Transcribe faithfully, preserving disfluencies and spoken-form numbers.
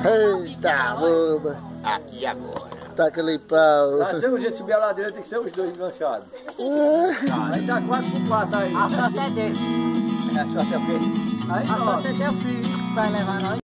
Eita, boba. Aqui agora. Tá aquele pau. Tá, tem um jeito de subir a ladeira, tem que ser os dois enganchados. Aí tá quatro por quatro aí. A sorte é dele. É, a sorte é o quê? Aí, A sorte é que eu fiz pra levar nós.